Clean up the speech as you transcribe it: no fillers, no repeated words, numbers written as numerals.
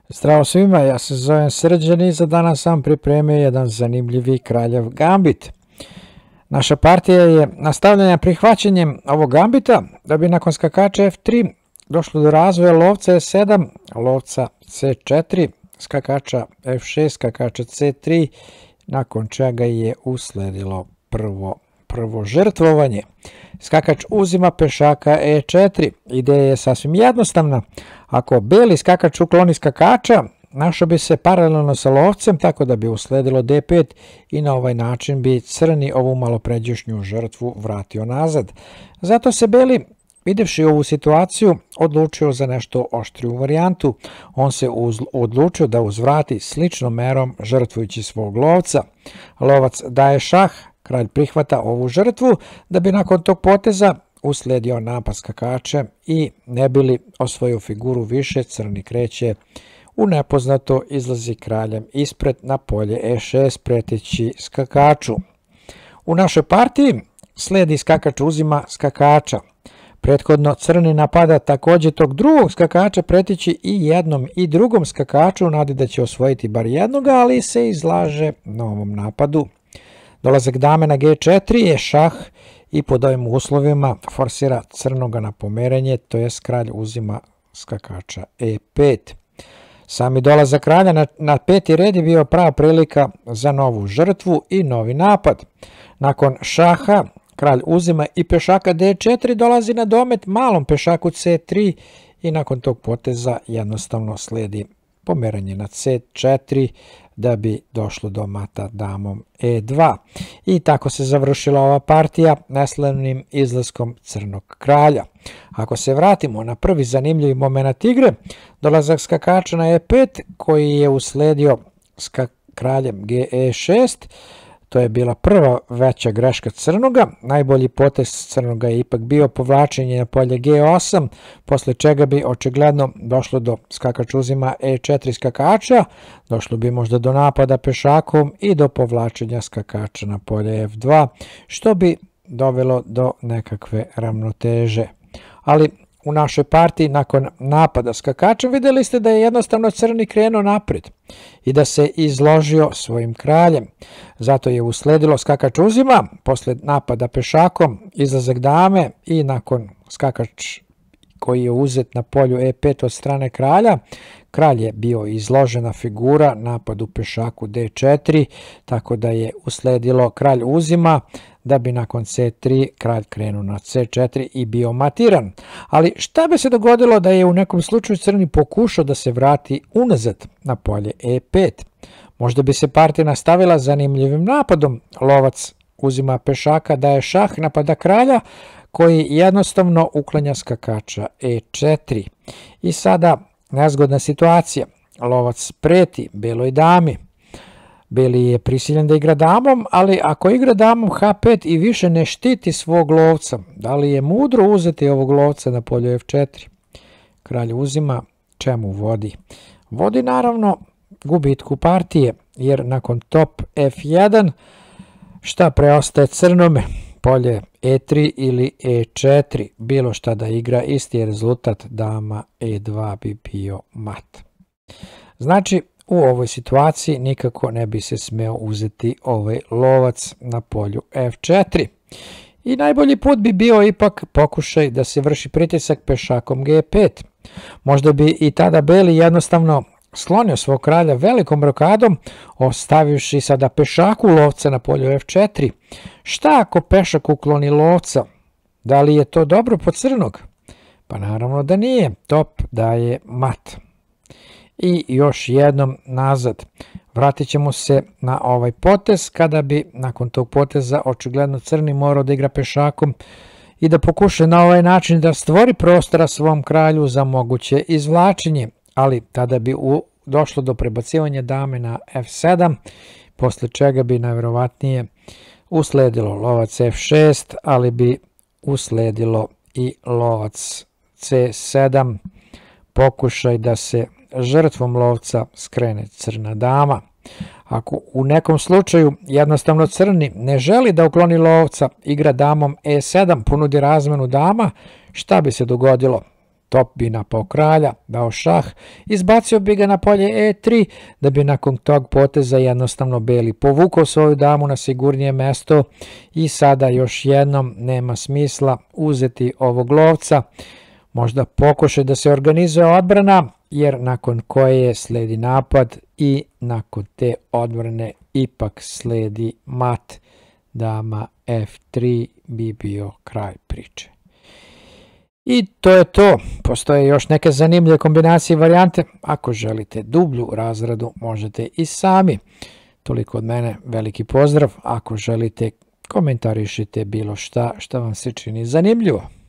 Zdravo svima, ja se zovem Srđan i za danas sam pripremio jedan zanimljivi kraljev gambit. Naša partija je nastavljena prihvaćanjem ovog gambita da bi nakon skakača F3 došlo do razvoja lovca E7, lovca C4, skakača F6, skakača C3, nakon čega je usledilo prvo žrtvovanje. Skakač uzima pešaka E4. Ideja je sasvim jednostavna. Ako beli skakač ukloni skakača, našao bi se paralelno sa lovcem, tako da bi usledilo D5 i na ovaj način bi crni ovu malopređašnju žrtvu vratio nazad. Zato se beli, videvši ovu situaciju, odlučio za nešto oštriju varijantu. On se odlučio da uzvrati sličnom merom žrtvujući svog lovca. Lovac daje šah, kralj prihvata ovu žrtvu da bi nakon tog poteza usledio napad skakača i ne bi li osvojio figuru više, crni kreće u nepoznato, izlazi kraljem ispred na polje E6 preteći skakaču. U našoj partiji sledi skakač uzima skakača. Prethodno crni napada također tog drugog skakača preteći i jednom i drugom skakaču u nadi da će osvojiti bar jednoga, ali se izlaže novom napadu. Dolazak dame na G4 je šah i pod ovim uslovima forsira crnoga na pomerenje, to jest kralj uzima skakača E5. Sami dolazak kralja na peti red je bio prava prilika za novu žrtvu i novi napad. Nakon šaha kralj uzima i pešaka D4 dolazi na domet malom pešaku C3 i nakon tog poteza jednostavno slijedi pomeranje na C4 da bi došlo do mata damom E2. I tako se završila ova partija neslavnim izlaskom crnog kralja. Ako se vratimo na prvi zanimljivi moment igre, dolazak skakača na E5 koji je usledio kraljem G6, to je bila prva veća greška crnoga. Najbolji potez crnoga je ipak bio povlačenje na polje G8, posle čega bi očigledno došlo do skakač uzima E4 skakača, došlo bi možda do napada pešakom i do povlačenja skakača na polje F2, što bi dovelo do nekakve ravnoteže. Ali u našoj partiji nakon napada skakačem vidjeli ste da je jednostavno crni krenuo naprijed i da se izložio svojim kraljem. Zato je usledilo skakač uzima, posle napada pešakom, izlazak dame i nakon skakač koji je uzet na polju E5 od strane kralja, kralj je bio izložena figura napadu pešaku D4, tako da je usledilo kralj uzima, da bi nakon C3 kralj krenuo na C4 i bio matiran. Ali šta bi se dogodilo da je u nekom slučaju crni pokušao da se vrati unazad na polje E5? Možda bi se partija nastavila zanimljivim napadom. Lovac uzima pešaka, daje šah, napada kralja koji jednostavno uklanja skakača E4. I sada nezgodna situacija. Lovac preti beloj dami. Beli je prisiljen da igra damom, ali ako igra damom H5 i više ne štiti svog lovca, da li je mudro uzeti ovog lovca na polju F4? Kralj uzima, čemu vodi? Vodi naravno gubitku partije, jer nakon top F1 šta preostaje crnome? Polje E3 ili E4, bilo šta da igra, isti je rezultat, dama E2 bi bio mat. Znači, u ovoj situaciji nikako ne bi se smeo uzeti ovaj lovac na polju F4. I najbolji put bi bio ipak pokušaj da se vrši pritisak pešakom G5. Možda bi i tada beli jednostavno sklonio svog kralja velikom rokadom, ostavivši sada pešaku lovca na polju F4. Šta ako pešak ukloni lovca? Da li je to dobro po crnog? Pa naravno da nije. Top daje mat. I još jednom nazad. Vratit ćemo se na ovaj potez kada bi nakon tog poteza očigledno crni morao da igra pešakom i da pokuša na ovaj način da stvori prostora svom kralju za moguće izvlačenje, ali tada bi došlo do prebacivanja dame na F7, posle čega bi najverovatnije usledilo lovac F6, ali bi usledilo i lovac C7, pokušaj da se žrtvom lovca skrene crna dama. Ako u nekom slučaju jednostavno crni ne želi da ukloni lovca, igra damom E7, ponudi razmenu dama, šta bi se dogodilo? top bi napao kralja, dao šah, izbacio bi ga na polje e3, da bi nakon tog poteza jednostavno beli povukao svoju damu na sigurnije mesto i sada još jednom nema smisla uzeti ovog lovca, možda pokušaj da se organizuje odbrana, jer nakon koje sledi napad i nakon te odbrane ipak sledi mat, dama f3 bi bio kraj priče. I to je to. Postoje još neke zanimljive kombinacije i varijante. Ako želite dublju razradu, možete i sami. Toliko od mene, veliki pozdrav. Ako želite, komentarišite bilo šta vam se čini zanimljivo.